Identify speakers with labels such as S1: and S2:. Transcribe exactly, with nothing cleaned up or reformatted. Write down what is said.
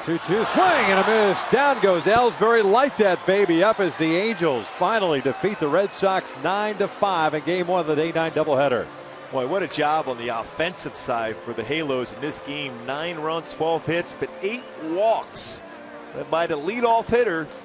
S1: two two swing and a miss. Down goes Ellsbury. Light that baby up as the Angels finally defeat the Red Sox nine to five in game one of the day nine doubleheader.
S2: Boy, what a job on the offensive side for the Halos in this game. Nine runs, twelve hits, but eight walks by the leadoff hitter,